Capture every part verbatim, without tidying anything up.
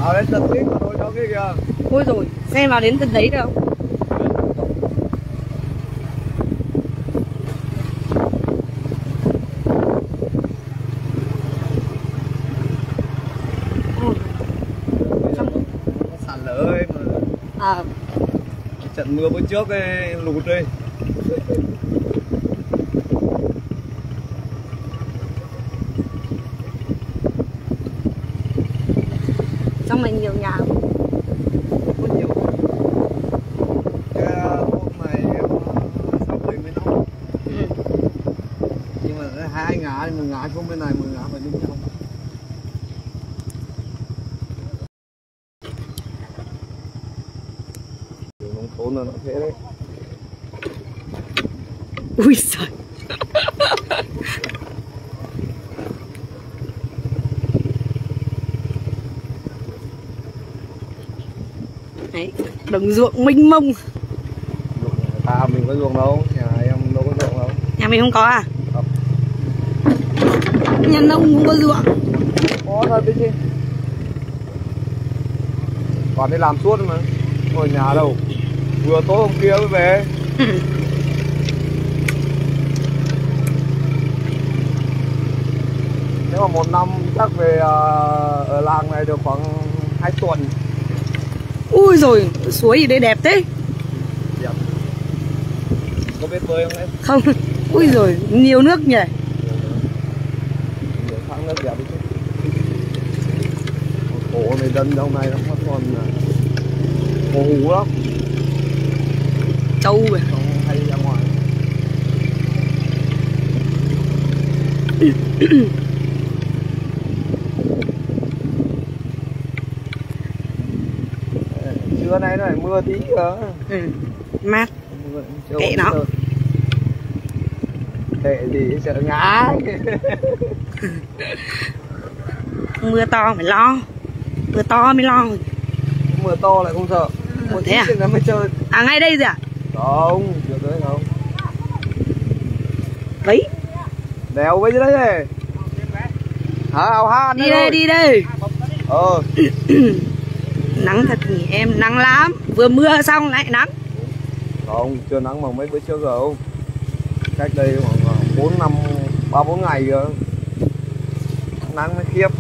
Vào đến tận đấy rồi đó kia kìa. Ôi rồi, xe vào đến tận đấy đâu. Sạt lở ấy mà. À. Trận mưa bữa trước ấy lụt đi. Trong này nhiều nhà không? Có nhiều. Cái hôm này sáu bảy mươi năm. Ừ. Nhưng mà hai ngã, một ngã xuống bên này, một ngã vào bên trong. Đường nông thôn là nó thế đấy. Ui giời. Đấy, đồng ruộng mênh mông. À mình có ruộng đâu, nhà em đâu có ruộng đâu. Nhà mình không có à? Không. Nhà nông cũng có ruộng. Có thôi biết chứ. Còn đi làm suốt mà. Ngồi nhà đâu. Vừa tối hôm kia mới về. Ừ. Nếu mà một năm chắc về ở làng này được khoảng hai tuần. Ui rồi, suối gì đây đẹp thế? Đẹp. Có biết bơi không em? Không. Ui rồi, nhiều nước nhỉ? Nhiều thác nước đẹp chứ. Cổ này dân trong này nó còn hồ hú lắm. Trâu rồi. Không hay ra ngoài. Trưa nay nó lại mưa tí cơ. Ừ. Mát. Kệ nó. Kệ gì sợ ngã. Mưa to phải lo. Mưa to mới lo. Mưa to lại không sợ. Mưa thế à? Nó mới chơi. À ngay đây rồi à? Không, chưa tới không. Đấy. Đèo với dưới đấy này. Hả? Ao hát đi đây, đi đây. Ờ. Nắng thật nhỉ em, nắng lắm. Vừa mưa xong lại nắng. Không, chưa nắng mà mấy bữa trước rồi. Cách đây khoảng bốn năm, ba bốn ngày rồi. Nắng mới khiếp.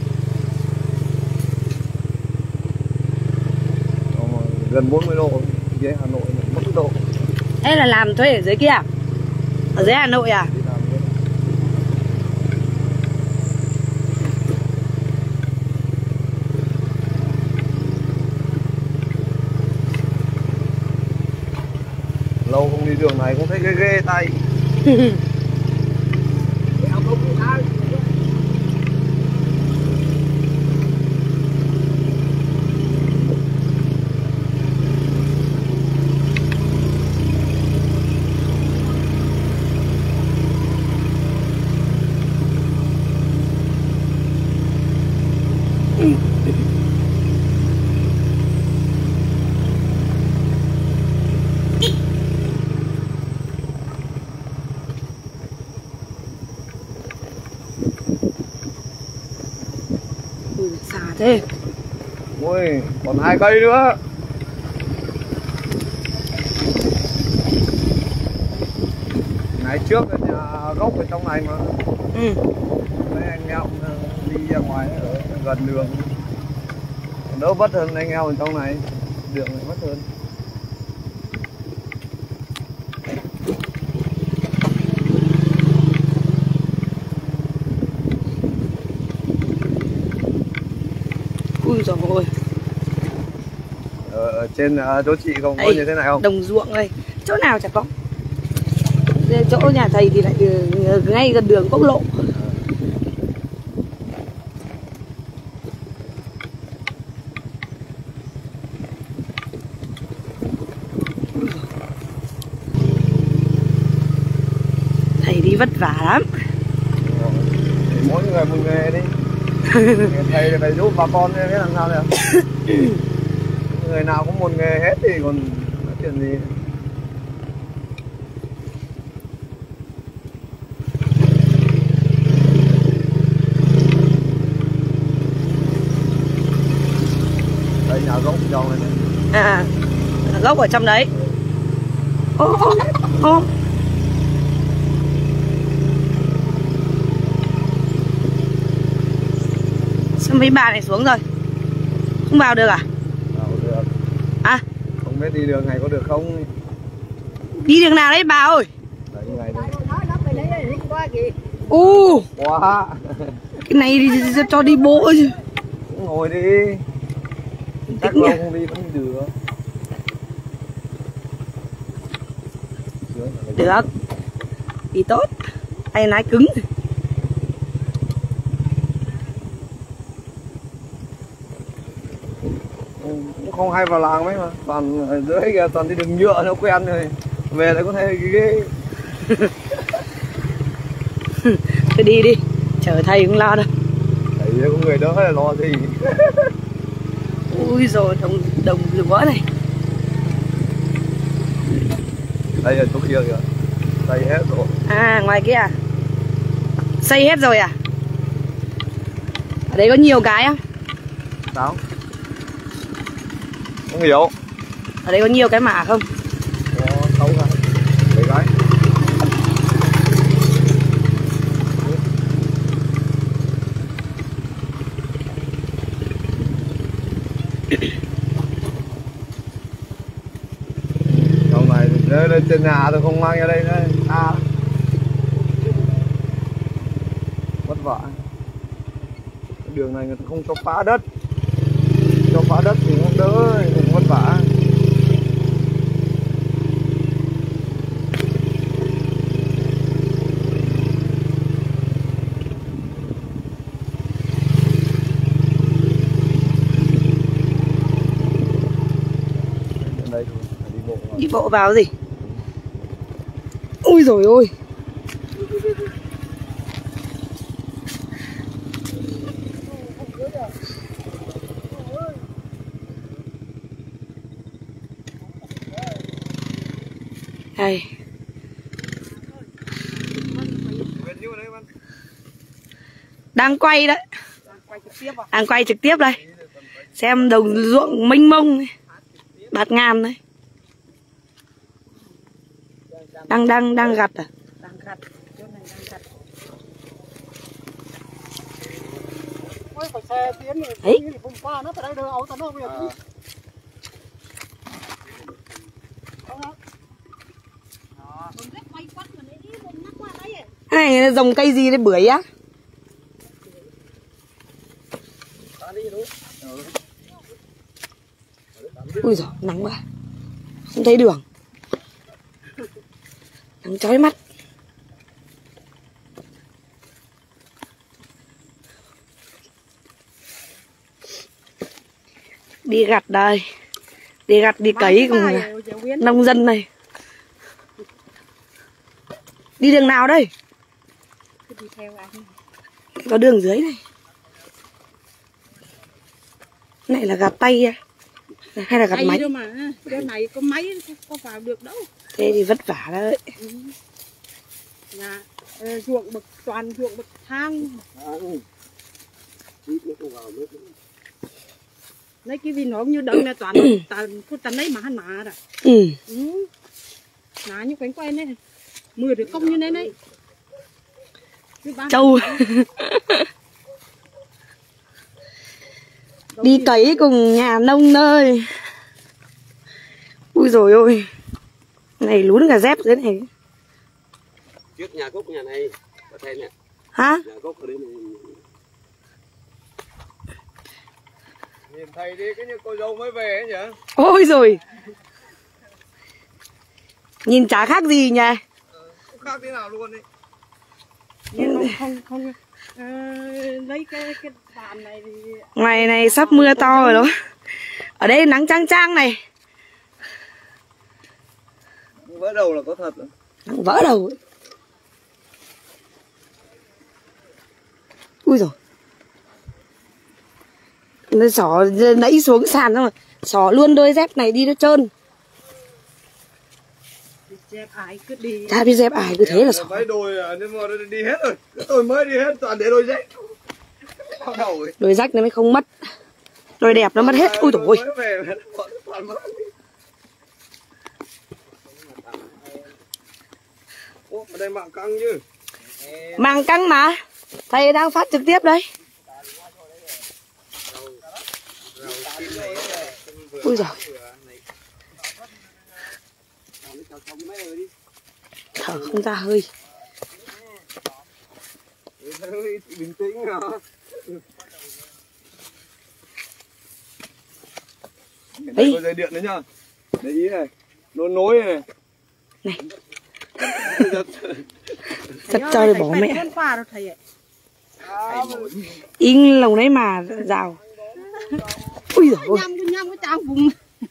Gần bốn mươi độ dưới Hà Nội, mất độ. Thế là làm thuê ở dưới kia à? Ở dưới Hà Nội à? Lâu không đi đường này cũng thấy ghê ghê tay. Xa thế. Ôi, còn hai cây nữa. Ngày trước là nhà gốc ở trong này mà. Ừ. Mấy anh em đi ra ngoài ở gần đường. Đỡ vất hơn anh em ở trong này. Đường này vất hơn. Ui dồi ôi. Ở, ở trên uh, chỗ chị không có Đây, như thế này không? đồng ruộng đây. Chỗ nào chả có. Chỗ nhà thầy thì lại ngay gần đường quốc lộ. Thầy đi vất vả lắm. Mỗi người một nghề đi. Thầy thì phải giúp bà con thế làm sao được. Người nào cũng một nghề hết thì còn nói chuyện gì. À, gốc ở trong đấy. Ô, ô, ô. Sao mấy bà này xuống rồi? Không vào được à? Vào được. À? Không biết đi đường này có được không? Đi đường nào đấy bà ơi? Đấy, này đây. U. Quá. Cái này đi, cho đi bộ chứ. Ngồi đi. Chắc lâu không đi vẫn được. Được. Đi tốt. Tay lái cứng. Cũng không hay vào làng mấy mà. Toàn ở dưới kìa, toàn đi đường nhựa nó quen rồi. Về lại có thể cái ghế. Cứ đi đi. Chờ thầy cũng lo đâu. Thầy có người đỡ là lo gì. Ui rồi đồng đồng lúa này. Đây là chỗ kia kìa. Xây hết rồi. À ngoài kia à? Xây hết rồi à? Ở đấy có nhiều cái không? Sao? Không hiểu. Ở đây có nhiều cái mả không? Có sáu cái. Bảy cái. Sau này lên, lên trên nhà tôi không mang ra đây nữa. À. Vất vả. Cái đường này người ta không cho phá đất. Cho phá đất thì không đỡ, không vất vả. Đây, đi bộ vào. Đi bộ vào gì? Ui rồi ôi. Đây. Đang quay đấy. Đang quay trực tiếp đây. Xem đồng ruộng mênh mông này. Bạt ngàn đấy. Đang đang đang gặt à? Đang gặt. Chỗ này đang gặt. Ôi phải xe tiến này. Đấy. Vùng qua nó tới đây đưa ấu tao nó bây giờ. Này dòng cây gì đấy, bưởi á? Ui giời, nắng quá. Không thấy đường. Nắng chói mắt. Đi gặt đây. Đi gặt đi cấy cùng nông dân này. Đi đường nào đây? Đi theo anh. Có đường dưới này. Này là gạt tay à? Hay là gạt máy? Đâu mà, cái này có máy có vào được đâu. Thế thì vất vả đấy. Ừ. Nhà ruộng bậc toàn ruộng bậc thang. Lấy cái gì nó như đấng này toàn toàn toàn lấy mà hắn mà rồi. Ừ. Ừ. Ná như quánh quen đấy. Mưa được công như thế đấy. Châu. Đi cấy cùng nhà nông nơi. Ui rồi ôi. Này lún cả dép dưới này. Trước nhà gốc nhà này có thêm nè. Hả? Nhà gốc ở đây này. Nhìn thầy đi, cái như cô dâu mới về ấy nhỉ? Ôi rồi. Nhìn chả khác gì nhỉ? Ừ, không khác thế nào luôn đi. Nhưng không không à, lấy cái cái bàn này thì... Ngày này sắp mưa to rồi đó. Ở đây nắng chang chang này. Vỡ đầu là có thật rồi. Nắng vỡ đầu ấy. Ui rồi. Nó xỏ nãy xuống sàn xong rồi. Xỏ luôn đôi dép này đi nó trơn. Dép ai cứ đi. Chả biết dép ai cứ thế là xỏ. Mấy đôi nên mà đi hết rồi. Tôi mới đi hết toàn để đôi dép. Đôi rách nó mới không mất. Đôi đẹp nó mất hết. Ui dồi ôi. Ủa, ở đây mạng căng chứ. Mạng căng mà. Thầy đang phát trực tiếp đây. Ui giời. Thở không ra hơi. Bình tĩnh hả? Đây có dây điện đấy nhá. Để ý này. Nó nối này. Này. Sắp cho để bỏ mẹ. In lồng đấy mà rào. Ui giời ơi. Nhâm cái nhâm cái trang vùng.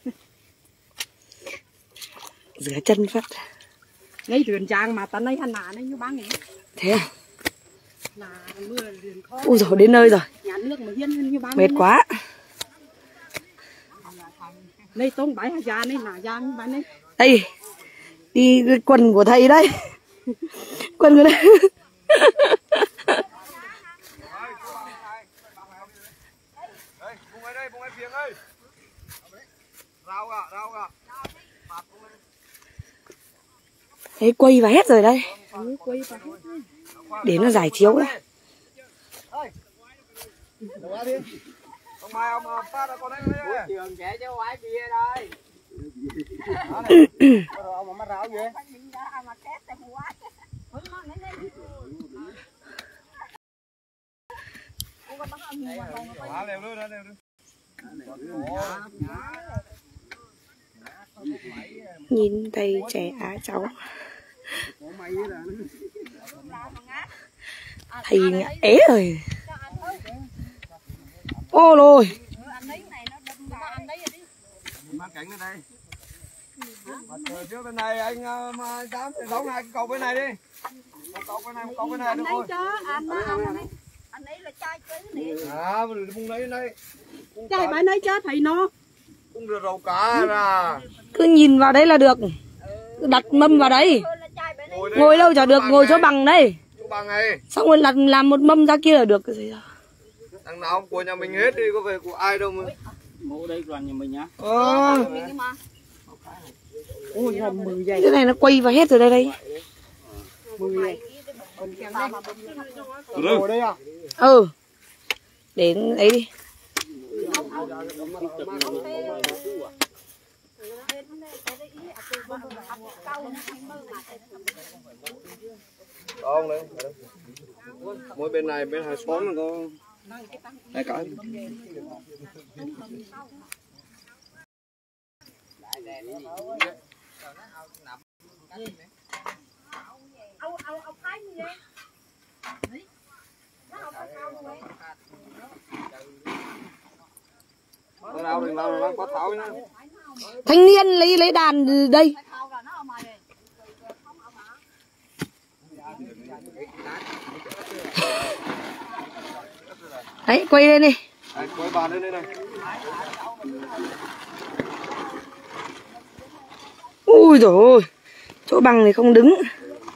Rửa chân phát. Ngay đường trang mà tao lấy hắn nà đấy như bán nghe. Thế à? Là mưa liền khó. Ui giời, đến nơi rồi. Nhà nước mà hiên như bán. Mệt quá. Đây tông bãi ra này là ra như bán đấy. Đây. Đi quần của thầy đây. Quần của đây. Thế quay vào hết rồi đây. Ừ, quay vào hết. Để nó giải chiếu đấy. Ông Mai ông phát ra con đấy nhá. Trường trẻ cháu quái kia đây. Ông mà ráo gì? Quá leo luôn đó, leo luôn. Nhìn thầy trẻ á cháu. Thầy ế rồi. Ô lôi. Mang cảnh ở đây. Ở trước bên này anh mà dám thì đóng hai cái cầu bên này đi. Một cầu bên này, một cầu bên này được rồi. Anh ấy anh ấy là trai chứ nè. À, vùng đấy đây. Trai bãi nấy chứ thầy nó. Cũng được rau cá ra. Cứ nhìn vào đấy là được. Đặt mâm vào đấy. Ngồi, Ngồi đâu chả được, ngồi chỗ bằng đây. Chỗ bằng này. Xong rồi làm, làm một mâm ra kia là được. Thằng nào của nhà mình hết đi, có về của ai đâu mà. Mũ đây đoàn nhà mình nhá. Ờ. Ôi là mười giây. Cái này nó quay vào hết rồi đây đây. mười. Ngồi đây à? Ừ. Để ấy đi. Không đấy. Mỗi bên này bên hai xóm có hai cái. Nào đừng nào nó có tháo nhá. Thanh niên lấy lấy đàn đây. Đấy, quay lên đi. Đấy, quay bàn lên đây này. Ui dồi ôi. Chỗ bằng thì không đứng.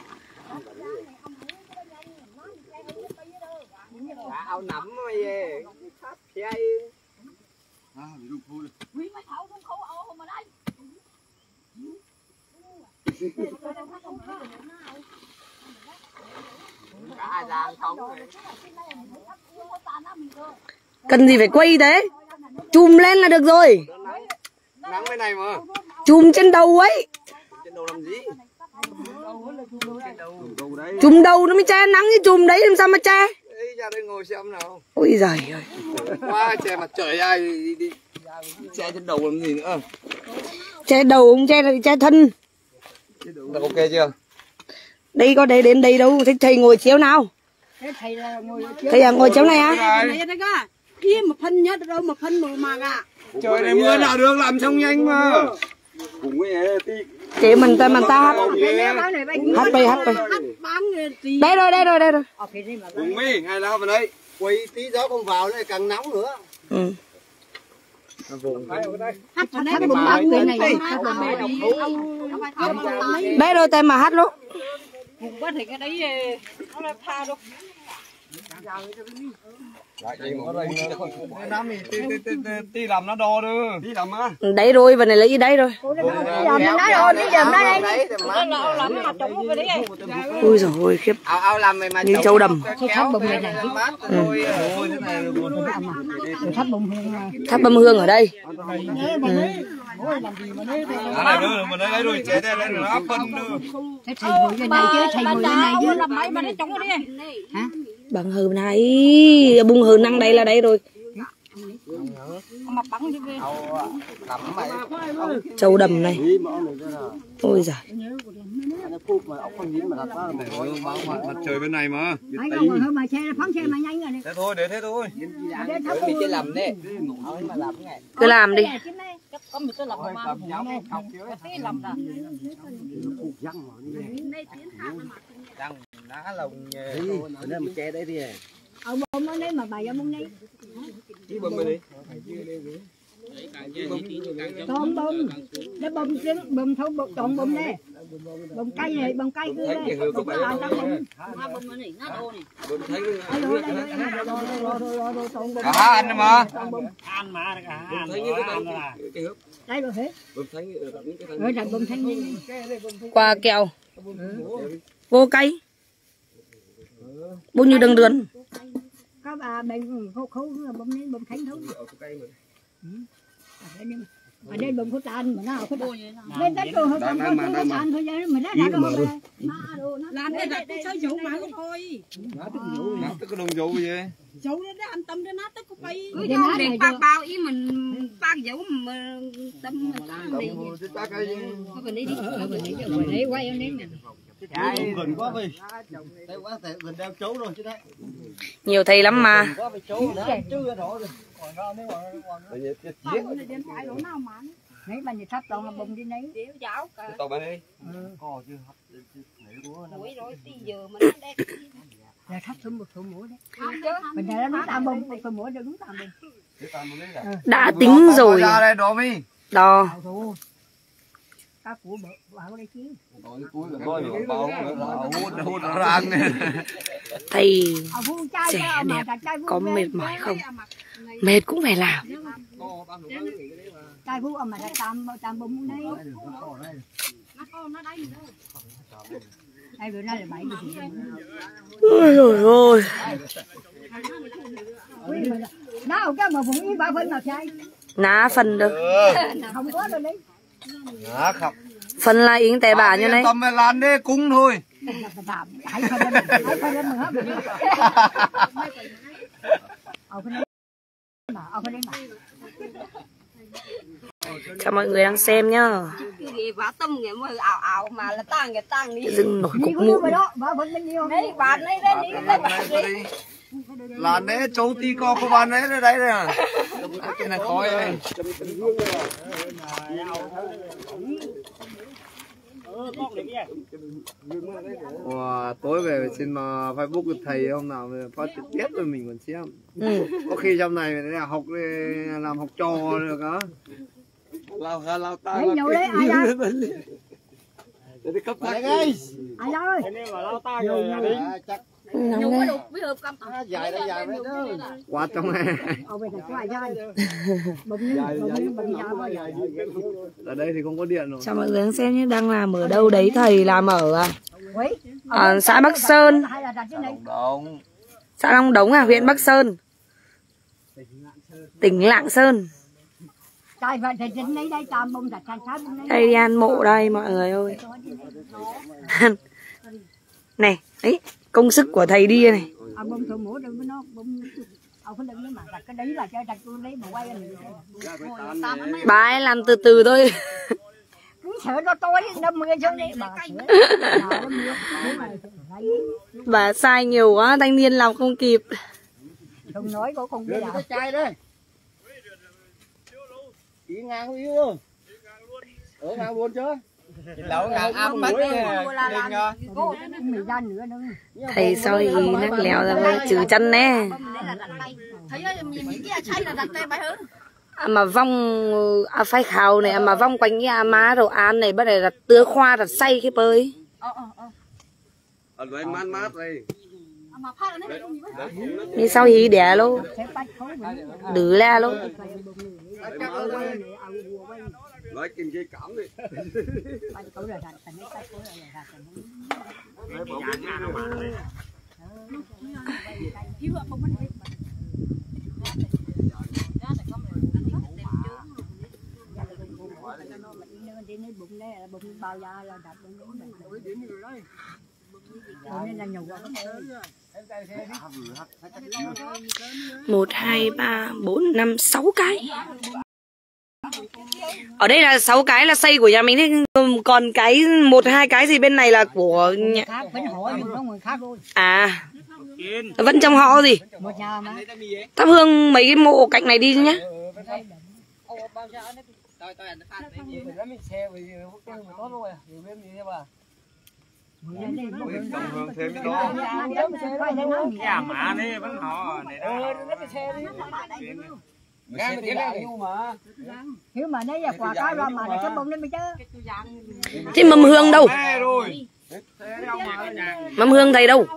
Áo nắm mà về. Chay. À, bị đục thôi. Cần gì phải quay thế? Chùm lên là được rồi. Nắng bên này mà. Chùm trên đầu ấy. Trên đầu làm gì? Đầu đấy. Chùm đầu nó mới che nắng, chứ chùm đấy làm sao mà che? Đấy, ra đây ngồi xem nào. Ôi giời ơi. Qua che mặt trời ai đi, đi, đi. Che trên đầu làm gì nữa? Che đầu không che là che thân. Được ok chưa? Đây có để đến đây đâu, thầy, thầy ngồi chiếu nào. Thầy là ngồi chiếu. Thầy à, ngồi chiếu này á? Này đây cơ. Kia một phân nhất đâu mà phân mùa màng à. Trời này mưa nào được, làm xong nhanh mà. Cùng với tí. Chị mình ta mình ta hát. Hát bay hát bay. Đây rồi, đây rồi, đây rồi. Cùng mi, hay lao vào đây. Quay tí gió không vào nữa càng nóng nữa. Ừ. Hát hát một bao người này. Đây rồi tay mà hát luôn. Có thể cái đấy nó là tha đâu. Nam thì ti làm nó đo đưa. Đi làm á. Đấy rồi, và này lấy đấy rồi. Làm nó rồi, bây giờ nó đây. Làm nó trống cái đấy. Ui giời ơi, khiếp. Như châu đầm. Tháp bùm này này. Ừ. Tháp bùm hương. Tháp Bâm Hương ở đây. Ừ. Này đưa mình lấy rồi chế đây nó áp phân đưa. Thế thầy ngồi bên này chứ, thầy ngồi bên này chứ. Làm máy mà nó trống cái đi. Hả? Bằng hờn này, bung hờn năng đây là đây rồi. Mà bắn đi về. Châu đầm này. Ôi giời. Mặt trời bên này mà. Anh ngồi hơn mà xe phóng xe mà nhanh rồi. Thế thôi, để thế thôi. Chứ làm đấy. Cứ làm đi. Có mình tôi làm mà. Cái làm là. Đang ná lồng nên mà che đấy đi. Ông bông nó đấy mà bà cho bông đi. Chứ bông đi. Con bông, nó bông chứ bông thâu bông chọn bông nè, bông cây này bông cây cứ đây, bông cái làm sao bông, bông này nó đô này, bông thấy cả anh mà, ăn mà cả ăn thấy như cái đây rồi hết, bông thấy rồi là bông thanh niên, Qua kẹo. Vô cây. Bông như đường đường. có bà bệnh khô khô bông này bông thanh thấu. Ở đây bông có tàn mà nào có lên đất đồ không có có tàn thôi chứ mình đã ra đâu làm đây đặt cái sới dụ mà thôi nát cái đồng dầu vậy dụ nó an tâm cho nát cái bay cứ cho để bao bao ý mình bao dấu mà tâm mà đi có bên đi đi ở bên đấy ở bên đấy quay ở đấy nè gần quá đi đây quá thể gần đeo chấu rồi chứ đấy Nhiều thầy lắm mà. mấy bà thắp toàn là bông đi nấy đéo giáo cả tao bán đi có chứ mũi rồi tí giờ mà nó đẹp là thắp xuống một số mũi đấy không chứ mình đã đúng tam bông một số mũi được đúng tam bông Đã tính rồi. ra đây đó mi Đo. các của bảo đây chứ hút rang Thầy trẻ đẹp có mệt mỏi không? Mệt cũng phải làm. trai vũ mà là tam tam bông đấy đây bữa nay là bảy mươi Ôi rồi ôi. nào cái mà vùng yên ba phân nào trai Ná phần được. không có rồi đấy á khập Phần là yến tè bà như này. tâm lan đi cung thôi hãy phân lên hãy phân lên mà hết ở cái đấy mà ở cái đấy mà Chào mọi người đang xem nhá. cái vả tâm người mà ảo ảo mà là tang cái tang đi Dưng nổi cục nhiều mụn. rồi đó bà vẫn nhiều đấy bạn này đây đi đây bạn đi lan đấy châu ti co của bạn đấy đấy đấy nè cái này khói này wow, tối về xin mà Facebook của thầy hôm nào phát trực tiếp rồi mình còn xem Ừ. có khi trong này là học làm học trò được á lao ra lao ta đấy nhiều đấy ai ra để cấp tắc ai ai ra ơi nhiều có được với hợp cầm dài đây dài đấy đó quá trong này ở bên này có ai ra bông như bông như bông ra bao giờ ở đây thì không có điện rồi. Chào mọi người đang xem nhé. Đang làm ở đâu đấy? Thầy làm ở Quấy. à, xã Bắc Sơn, Hay là đặt trên đây Đồng xã Long Đống à, huyện Bắc Sơn, tỉnh Lạng Sơn. trai vậy thì trên đây đây tam bông đặt sang sát bên đây Đây đi ăn mộ đây mọi người ơi. Này, ấy, công sức của thầy đi này. à bông thổ mổ đừng có nó bông ở cái đừng mà đặt cái đấy là cho đặt tôi lấy mà quay anh Bà ấy làm từ từ thôi. cứ sợ nó tối đâm mưa cho đi bà Bà sai nhiều quá, thanh niên làm không kịp. không nói có không biết cái chai đây ý ngang yêu luôn ở ngang luôn chứ lẩu ngàn áp bánh mì ra nữa nữa Thầy soi nắc lèo ra với trừ chân nè. thấy nhìn cái chay là đặt tay bài hơn À mà vong à, phai khảo này à, mà vong quanh cái à, má đồ ăn này bắt đầu đặt tứa khoa đặt say cái bơi. ờ ờ ờ ở đây mát mát đây Đi sau thì đẻ luôn. Đứa la luôn. Nói kinh dây cảm đi. Một, hai, ba, bốn, năm, sáu cái. Ở đây là sáu cái là xây của nhà mình đấy. Còn cái một hai cái gì bên này là của nhà... À, vẫn trong họ gì? Thắp hương mấy cái mộ cạnh này đi nhá. Nhà mà này vẫn họ này đó. Nếu mà nếu là quả cá ra mà nó sẽ bông lên mới chứ. Thế mâm hương đâu? Mâm hương thầy đâu?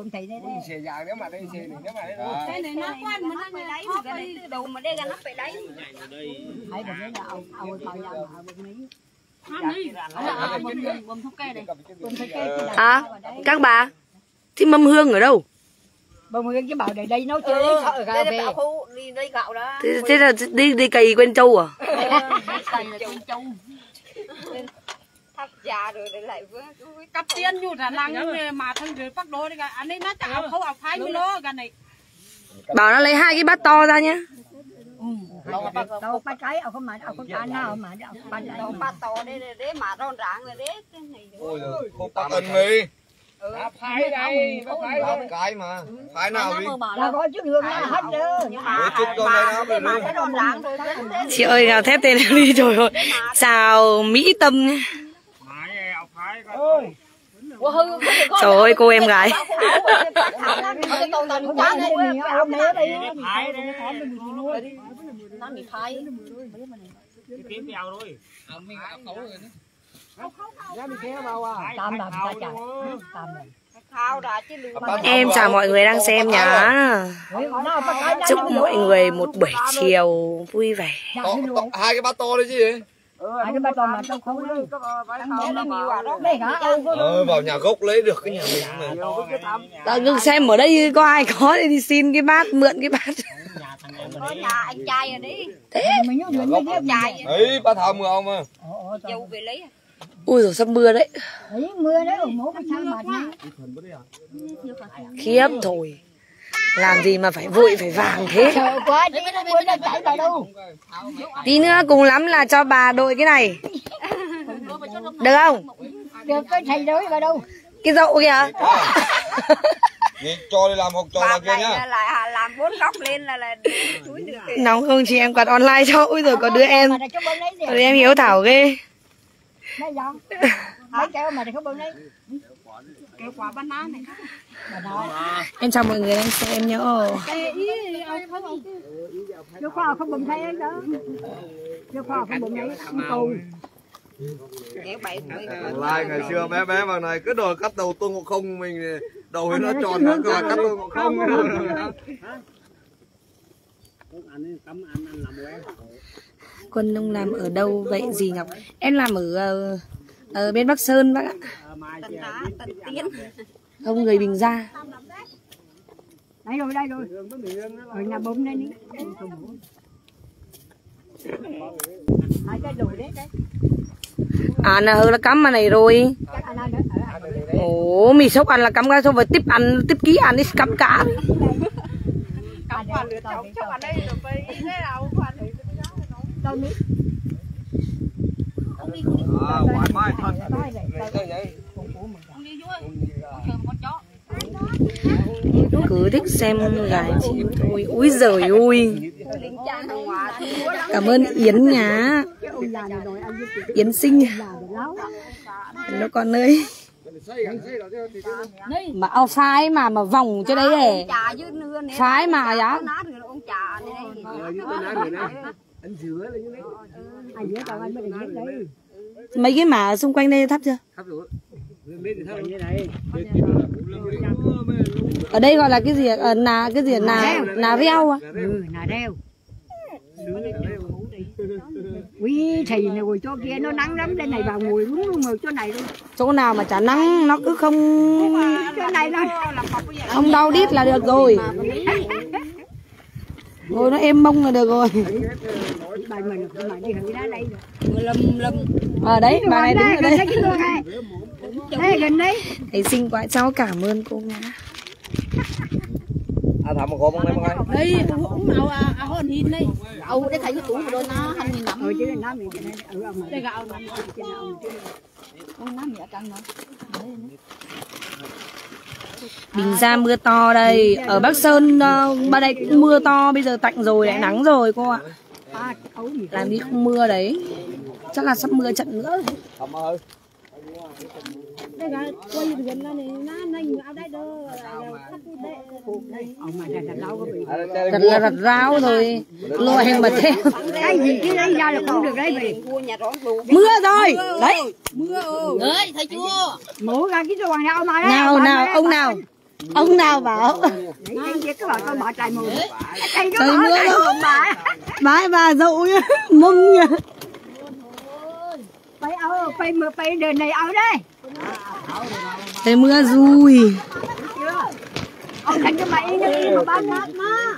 Cái này nó quan mà nó lấy cái này từ đầu mà đây là nó phải lấy. Hãy bông đấy là ông ông bao giờ mà bông đấy. À, các bà, thế mâm hương ở đâu? Bông hương cái bảo để đây nấu chơi sợ gà về. Đi lấy gạo đó. Thế, thế là đi đi cày quên trâu à? Cày là quên trâu. Thắp già rồi để lại với cặp tiền nhu là lăng mà thằng rồi phát đồ đấy cả. Anh ấy nó chẳng không học phái mới lo cái này. Bảo nó lấy hai cái bát to ra nhá. Đâu ba cái ông không mà ông không ăn nào mà ba đâu ba to đây để mà ròn ràng rồi đấy cái này. Ôi giời, không có cần gì. Phái đây, phái Ba cái mà. Phái nào đi. là có chút đường là hết rồi. Chút con này nó Cái ròn ràng rồi. Chị ơi, gào thép tên đi trời ơi. Xào Mỹ Tâm nhá. Trời ơi, cô em gái. Nó bị thay. Em chào mọi người đang xem nhá. Chúc mọi người một buổi chiều vui vẻ. To, to, hai cái bát to đấy chứ. Hai cái bát to mà trong không đi. Đây hả? Ờ, vào nhà gốc lấy được cái nhà mình mà. Đừng xem ở đây có ai có đi xin cái bát, mượn cái bát. Có nhà anh trai rồi đi. Mình nhớ mình biết trai. Ấy, bác Thảo mưa không à? Dâu về lấy. Ui rồi sắp mưa đấy. Đấy, mưa đấy, mổ cái sao mà Khiếp thôi. Làm gì mà phải vội phải vàng thế. sợ quá, tí nó mưa nó chảy vào đâu. Tí nữa cùng lắm là cho bà đội cái này. Được không? Được cái thầy đối vào đâu. Cái dậu kìa. Đi cho đi làm hoặc cho làm kia nhá. Lại làm bốn góc lên là là chuối được. Nóng không chị em quạt online cho. Ui rồi có đứa em. Đứa em hiếu thảo ghê. Mấy dọn. Mấy kẹo mà thì không bơm đấy. Kẹo quả banana này. Em chào mọi người đang xem nhá. Vô khoa không bơm thấy đó. Vô khoa không bơm đấy. Không tù. Lai ngày xưa bé bé vào này cứ đòi cắt đầu Tôn Ngộ Không mình đầu nó tròn nó rồi cắt Tôn Ngộ Không. Quân Nông làm ở đâu vậy dì Ngọc? Em làm ở ở bên Bắc Sơn bác ạ. Không, người Bình Gia. Đây rồi, đây rồi. Ở nhà bơm đây đi. Hai cái đùi đấy đấy. À là hơi là cắm mà này rồi. Ồ, mì sốc ăn là cắm ra xong rồi tiếp ăn, tiếp ký ăn đi cắm cả. Cắm quả lửa chồng chồng ở đây rồi phải thế nào quả lửa đâu đi. À, thoải mái thật. Cứ thích xem gái chị thôi. Úi giời ơi. Cảm ơn Yến nhá. Yến xinh. Nó con ơi. Mà ao phái mà mà vòng cho đấy này. Phái mà giá. Mấy cái mả xung quanh đây thắp chưa? Thắp rồi. Ở đây gọi là cái gì? Ờ, nà cái gì? Nà nà reo à? Ừ, nà reo. Quý thầy này ngồi chỗ kia nó nắng lắm, đây này vào ngồi đúng luôn ngồi chỗ này luôn. Chỗ nào mà chả nắng nó cứ không Chỗ này nó không đau đít là được rồi. Ngồi nó êm mông là được rồi. bài mình mà đi hủy đá đây Lâm lâm. Ở đấy, bà này đứng ở đây. Đây gần đấy. Thầy xinh quá, cháu cảm ơn cô nhá. À thầm một con em ơi. Đây cũng nào à hơn hin đây. Âu để thấy cái tủ rồi nó hành nghìn lắm. Rồi chứ nó mình ở ông Đây gạo nằm trên ông chứ. con nắm mẹ căng nó. Bình ra mưa to đây. Ở Bắc Sơn uh, bên đây cũng mưa to, bây giờ tạnh rồi lại nắng rồi cô ạ. Làm đi không mưa đấy. Chắc là sắp mưa trận nữa. Thầm ơi. Đây là quay gần là này nó nhanh ở đây đó. Ông mà ra là lâu có bị. Thật là rặt ráo rồi. Loài mà theo. Cái gì cái lấy ra là không được đấy vì. Mưa rồi. Đấy. Mưa ơi, thấy chưa? Mổ ra cái hoàng nào mà đấy. Nào nào ông nào. Ông nào bảo. Cái cái bảo tôi bỏ chạy mù. Trời mưa đâu. Bái bà dậu nhá. Mông nhá. Phải ở phải mưa phải đền này ở đây. Trời mưa rùi. Ông thành cho mày nó đi mà bán lát má.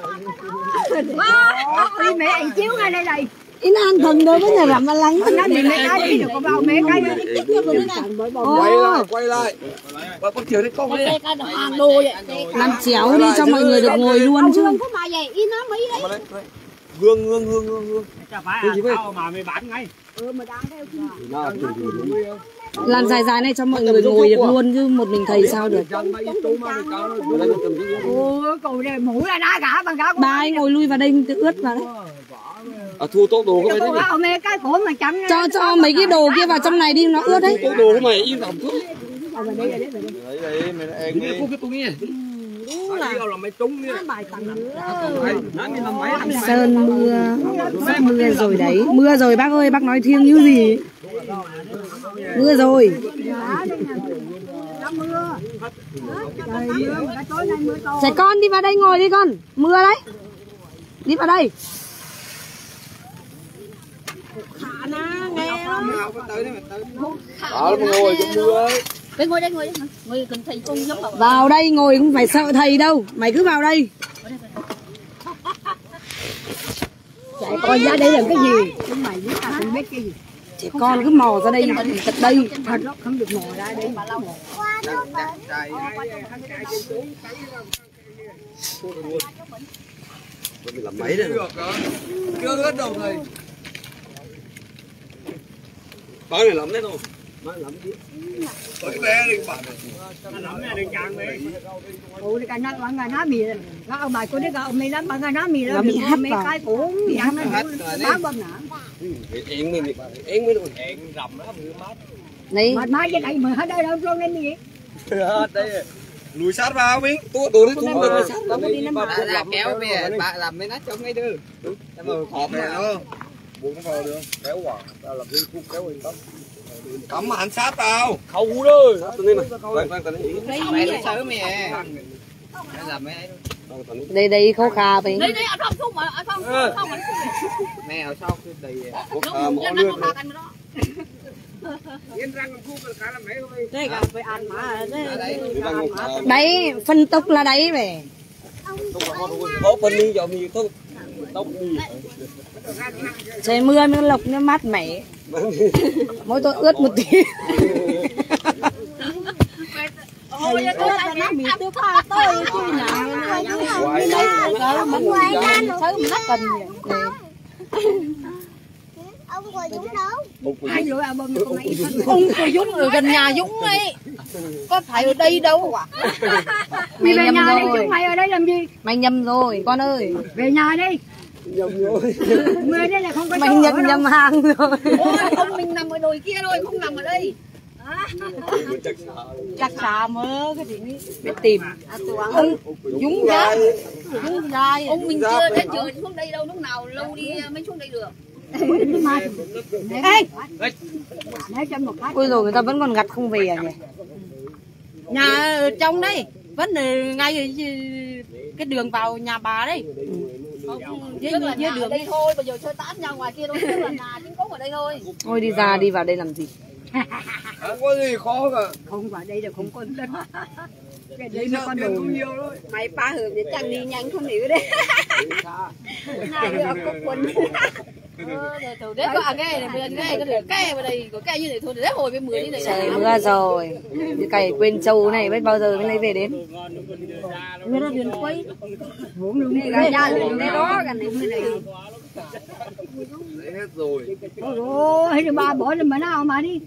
Đi mẹ anh chiếu ngay đây này. In ăn thần đâu có nhà rằm mà lắng. Nó đi mẹ cái đi được có vào mẹ cái. Quay lại, quay lại. Bà con chiều đấy con đi. Làm chéo đi cho mọi người được ngồi luôn chứ. Có mà vậy, in nó mấy đấy. Gương gương gương gương gương. Phải mà mày bán ngay. Ừ mà đang theo. Làm dài dài này cho mọi người ngồi được luôn chứ một mình thầy sao được. Ủa cậu này mũ là đá gã bằng gã. Ba ấy ngồi lui vào đây tự ướt vào đấy. À thu tốt đồ cái đấy. Ông mẹ cái cổ mà chấm. Cho cho mấy cái đồ kia vào trong này đi nó ướt đấy. Tốt đồ của mày in làm thuốc. Ở đây đây đây. Đấy đấy mày em đi. Cái túi này. Đúng là là mày trúng đi. Bài tặng nữa. Sơn mưa. Mưa rồi đấy. Mưa rồi bác ơi, bác nói thiêng như gì. Mưa rồi. Trẻ con đi vào đây ngồi đi con. Mưa đấy. Đi vào đây. Khả năng nghe Đó nó ngồi trong mưa ấy. cái ngồi đây ngồi đây ngồi cần thầy công giúp vào. Vào đây ngồi không phải sợ thầy đâu. Mày cứ vào đây. Chạy con ra đây làm cái gì? Chúng mày biết ta không biết cái gì. Trẻ con cứ mò ra đây tận đây. Thật đó không được mò ra đây mà lâu. Mình làm mấy đây. Chưa hết đâu thầy. Có này lắm đấy đâu. Nói lắm chứ. Tới bé đi bạn. Nó lắm này đừng chàng mày. Ủa cái nó bằng ngày nó mì nó ông bài cô đấy ông mì lắm bằng ngày nó mì đó bị hắt vào. cái cũng ăn nó bán bơm nè. Én mình én mới được. Én rầm đó mưa mát. Đấy. Mà mai cái này mà hết đây đâu luôn lên gì? Đây. Lùi sát vào mình. Tôi tôi đấy tôi đừng sát vào Đi là kéo về bạn làm mấy nát trong ngay đưa. Em mà họp này nữa. Buông vào được. Kéo quả. Tao làm cái khúc kéo in tóc. Cắm mà ăn sát vào. Khâu hú thôi. Tao lên này. Quang quang tao lên. Mày nó sớm mày. Làm mấy Đây đây khâu khà vậy. Đây đây ở trong xuống mà ở trong không mà. mẹ ở sau cái đầy Đúng rồi, nó có ăn đó. yên răng khu cả là mấy thôi. Đây cả phải ăn mà đây. Đấy, phân tốc là đấy về. Có phân đi cho mình không. Tóc đi. Trời mưa mới lộc nó mát mẻ. Mỗi tôi ướt một tí. Ôi tôi ăn nó bị tiêu pha tôi chứ nhà. Quay đây. Mình quay ra sớm nó cần vậy. Ông Quỳ Dũng đâu? Hai lưỡi à bơm con này. Ông Quỳ Dũng ở gần nhà Dũng ấy. Có phải ở đây đâu à? Mày về nhà đi chúng mày ở đây làm gì? Mày nhầm rồi con ơi. Về nhà đi. Nhầm rồi. Mày đây là không có Mày nhận nhầm hàng rồi. Ôi ông mình nằm ở đồi kia thôi, không nằm ở đây. Chắc xà mơ cái gì biết tìm. Ông Dũng dài. Dũng dài. Ông mình chưa đến chưa xuống đây đâu, lúc nào lâu đi mới xuống đây được. Ê, Để cho một phát. Ôi rồi người ta vẫn còn gặt không về à nhỉ? nhà ở trong đây vẫn là ngay cái đường vào nhà bà đấy. Không, dưới, Là dưới nhà đường ở đây thôi, bây giờ chơi tán nhau ngoài kia thôi, tức là nhà chính có ở đây thôi. Thôi đi ra đi vào đây làm gì? Không có gì khó cả. Không vào đây là không có đất. Cái đây Đi nó nợ có tiền đồ. không nhiều thôi. mày ba hưởng để chẳng đi nhanh không hiểu đấy. Hai đứa có quần. Ờ, đấy có à cái này, bây giờ cái có được cái vào đây có cái như này thôi, đấy hồi với mười như này. Trời mưa rồi. Đi cày quên trâu này biết bao giờ mới lấy về đến. Người ta điện quay. Vốn luôn này ra ra luôn đây đó, cái này này. Đấy hết rồi. Ôi, hết ba bỏ lên mà nào mà đi.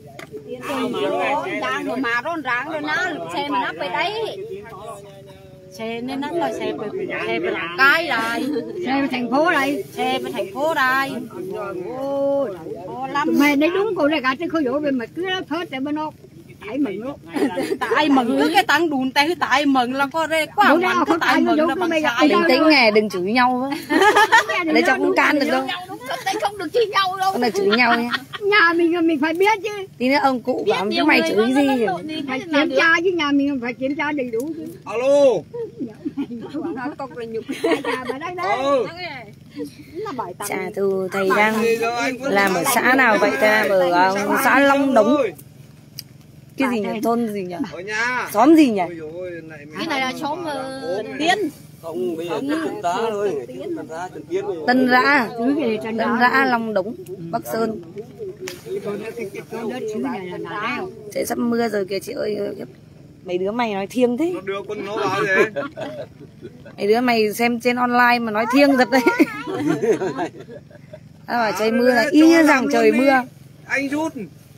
Đang rồi mà rôn ráng rồi nó xe mà nó về đấy. Xe nên nó là xe về xe về làm cái rồi. Xe về thành phố đây. Xe về thành phố đây. Ôi, Ô lắm. mày đấy đúng cô này cả trên khối dỗ về mà cứ nó phớt để bên nó. Thấy mừng luôn. Tại mừng cứ cái tăng đùn tay tại mừng là có rê quá Đúng mừng đâu, cứ không tại phải mừng nó là đúng bằng bây giờ. sai. Bình tĩnh nghe đừng chửi nhau với. Đấy cho cũng can được đâu. Đây không được chửi nhau đâu. Không là chửi nhau nha. Nhà mình mình phải biết chứ. Tí nữa ông cụ bảo chứ mày chửi gì? Phải kiểm tra chứ, nhà mình phải kiểm tra đầy đủ chứ. Alo. Nó cọc là nhục. Nhà bà đây đấy. Ừ. Là bài tặng. Chà thù thầy đang Thì giờ anh vẫn làm ở nói xã nào vậy ta? Ở uh, xã Long Đống. Cái gì nhỉ? Thôn gì nhỉ? ở nhà. Xóm gì nhỉ? Ôi dồi ôi, này mình- Cái này là xóm uh, Tiên. Không, bây giờ Trần Tá thôi, Trần Tá, Trần Tiến thôi. Tân Rã. Chứ cái trên Tân đó. Rã Long Đống, Bắc Sơn. Con đất chứ này là nào. Trời sắp mưa rồi kìa chị ơi. Mấy đứa mày nói thiêng thế. Nó đưa con nó vào gì? Mấy đứa mày xem trên online mà nói thiêng thật đấy. À, bảo trời mưa là y như rằng trời mưa. Anh rút.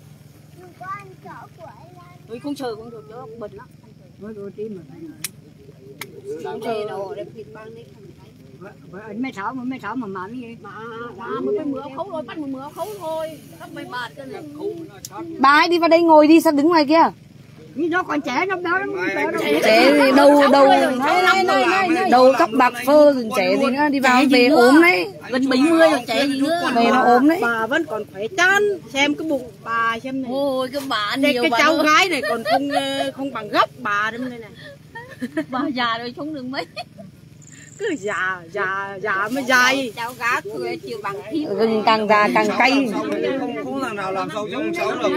Tôi không chờ không được cho bẩn lắm. Với đôi tim mà phải Không chờ đâu để thịt băng đấy. với anh mấy thảo mà mấy thảo mà mặn gì Mà mà một cái mưa khấu thôi, bắt một mưa khấu thôi. Các mày bạt cái này. Bà hãy đi vào đây ngồi đi, sao đứng ngoài kia? nhưng nó còn trẻ nó béo lắm béo lắm. Trẻ gì đâu đâu đâu tóc bạc phơ rồi trẻ gì nữa, đi vào về ốm đấy. Gần bảy mươi rồi trẻ gì nữa. Về nó ốm đấy. Bà vẫn còn khỏe chán, xem cái bụng bà xem này. Ôi cái bà Cái, nhiều cái bà cháu nữa. gái này còn không không bằng gốc bà đâm đây này. Bà già rồi không được mấy. Cứ già già già mới dài. Cháu gái cười chiều bằng thiếu. Gừng càng già càng cay. Không không thằng nào làm sao chống cháu được.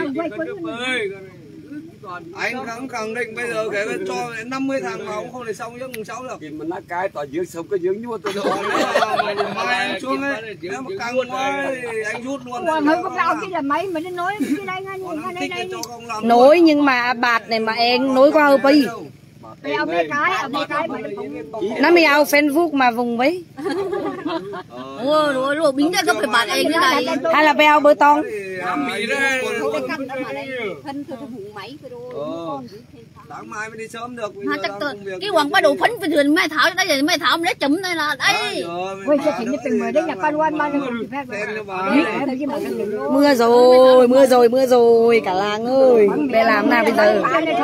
Anh khẳng khẳng định bây giờ cái cho năm mươi thằng mà ông không thể xong giấc cháu được. Thì mình nó cái toàn dưỡng sống cái dưỡng nhua tôi rồi. Mai anh xuống ấy, nếu mà căng quá thì anh rút luôn. Còn hơi có rau chứ là mấy mà nó nói cái đây ngay ngay đây đây. Nối nhưng mà bạt này mà em nối qua hợp ấy. Đeo mấy cái, ở mấy cái mà nó không. Nó mới ao Facebook mà vùng với. Ôi rồi rồi biến ra có phải bạn anh cái này. Hay là beo bơ tông. Mỹ đây. Thân tôi hùng máy cái đôi. Sáng mai mới đi sớm được. Ha chắc tôi cái hoàng ba đồ phấn phải thường mai thảo đây rồi mai thảo lấy chấm đây là đây. Ôi sao thì từng người đấy nhà pan quan ban được phép. Mưa rồi, mưa rồi, mưa rồi cả làng ơi. Bé làm nào bây giờ?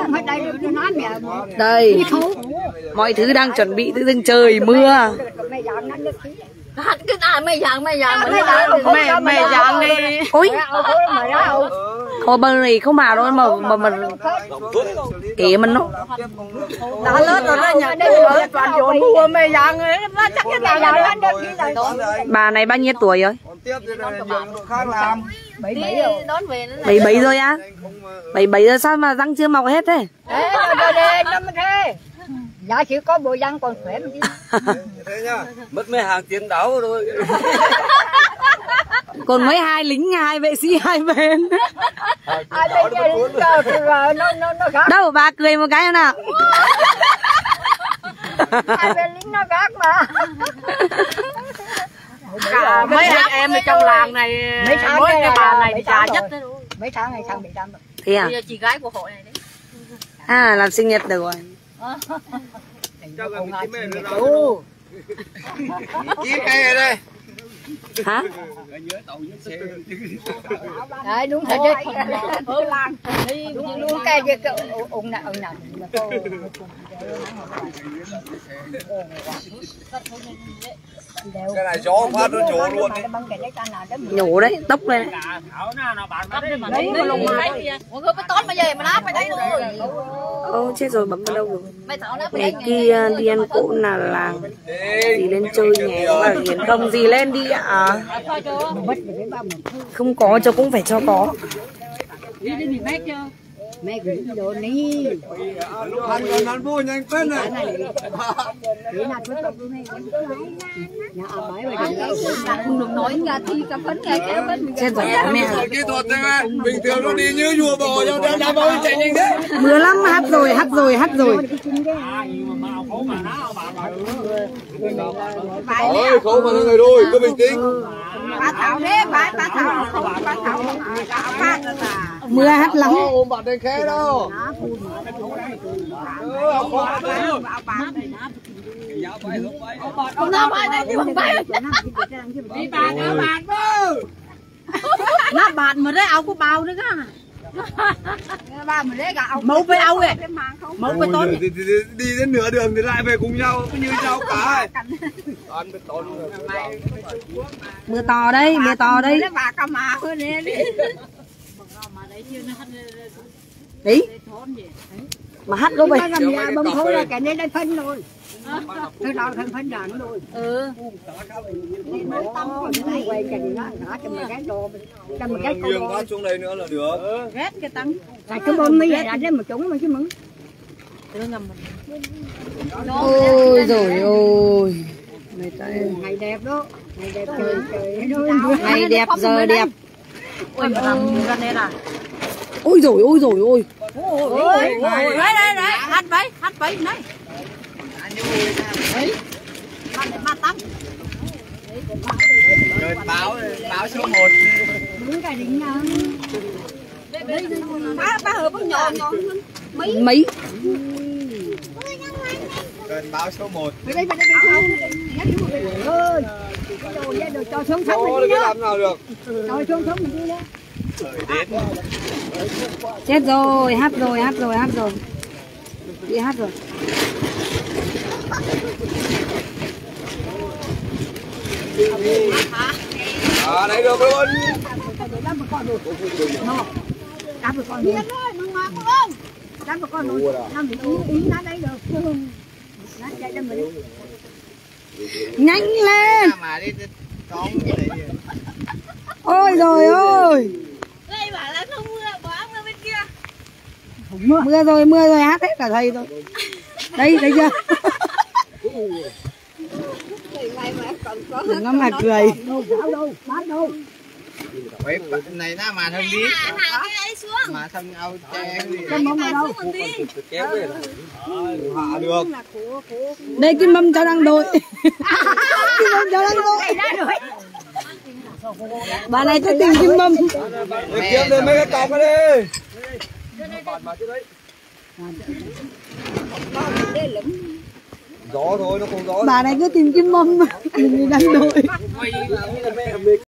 Đây. Mọi thứ đang chuẩn bị tự dưng trời mưa. Cái nào mày dạng mày dạng Mẹ mẹ dạng đi. Ôi. Thôi bên này không vào đâu mà mà mà kệ mình nó. Đã lớn rồi đó nhà đây ở toàn dồn mua mẹ dạng ấy, nó chắc cái nào là Bà này bao nhiêu tuổi rồi? Còn tiếp thì là nhiều khác làm. bảy bảy đón về nữa. Bảy bảy rồi á? Bảy bảy rồi sao mà răng chưa mọc hết thế? Ê, rồi đây năm thế. Dạ chỉ có bộ răng còn khỏe chứ. Thế nhá. Mất mấy hàng tiền đáo rồi. Còn mấy hai lính, hai vệ sĩ hai bên. Ai bên kia lính cơ rồi nó nó nó gác. Đâu bà cười một cái nào. Hai bên lính nó gác mà. cả mấy anh em ở trong làng này mấy tháng mỗi cái bà mấy này tháng già rồi. nhất đấy. Mấy tháng này sang bị đâm. Thế à? Bây giờ chị gái của hội này đấy. À làm sinh nhật được rồi. Cho gần mình mẹ nữa Ồ. Ký cây ở đây. Hả? Đấy đúng thật đấy. Ở làng đúng luôn cái gì cái ông nào ông nào mà cô Cái này gió phát nó trổ luôn đấy. Nhổ đấy, tốc lên. Ô chết rồi, bấm vào đâu rồi? Ngày kia đi ăn cỗ là làng. Gì lên chơi nhé, mà hiến không gì lên đi ạ. Không có cho cũng phải cho có. mẹ gửi đồ ní Ăn còn ăn vui nhanh quên này. không được nói ra thi cà phấn ngày cái phấn Chết rồi mẹ. Kỹ thuật đấy, bình thường nó đi như rùa bò cho đá đá bóng chạy nhanh thế. Mưa lắm, hát rồi, hát rồi, hát rồi. Ôi không mà người đôi, cứ bình tĩnh. Bà Thảo đấy, bà bà Thảo không, bà Thảo không phát rồi à. Mưa hát lắm. Ôm bạn đây khé đâu. Ông nào bài này chứ không phải. Đi bàn ở bàn vô. Nó bàn mà đấy áo có bao nữa cả. Ba mà đấy cả áo. Mẫu với áo ấy. Mẫu với tôn. Đi, đi, đi đến nửa đường thì lại về cùng nhau, cứ như nhau cả. Ăn với tôn. Mưa to đây, mưa to đây. Bà cầm mà hơn đi. Đấy. Mà hát đâu vậy? bông thôi là cái này đây phân rồi tôi đào thành phân đàn rồi ừ quay cái gì đó thả cho mình cái đồ cho mình cái Nghiêng phát xuống đây nữa là được. Ghét cái tăng. cái cái bông mi là đến một chúng mà chứ mừng Ôi rồi ôi. ngày đẹp đó ngày đẹp trời trời Ngày đẹp giờ đẹp. Ôi mà làm ra đây là. Ôi rồi ôi rồi ôi. Ôi đấy đấy đấy, hát vậy, hát vậy đấy. Đấy. Bạn để mà tắm. Rồi báo báo số một. đúng cái đỉnh nha Ba ba hợp con nhỏ nhỏ mấy Mấy. Rồi báo số một. đây đây đây đây ơi đồ ra đồ cho xuống sống Ô, mình đi cái đó làm nào được. cho xuống sống mình đi đó Chết rồi, hát rồi, hát rồi, hát rồi. Đi hát rồi. À đây được luôn. đá một con rồi đá một con rồi đá một con rồi năm ý ý nó đây được nó chạy ra mình Nhanh lên. Mà đi con cái này. Ôi rồi ôi. đây bảo là không mưa, bỏ ống ra bên kia. Mưa rồi, mưa rồi, hát hết cả thầy rồi. Đây, thấy chưa? Đừng có mà cười. đâu đâu bán đâu Ôi, này nó mà thân biết. Mà thân ao che cái mông ở đâu Hạ được. Đây kim mâm cháu đang đội. Kim mâm cháu đang đội. Bà này cho tìm kim mâm. Để kiếm lên mấy cái cọc ở đây. Gió thôi, nó không gió. Bà này cứ tìm kim mâm. Mình đang đội.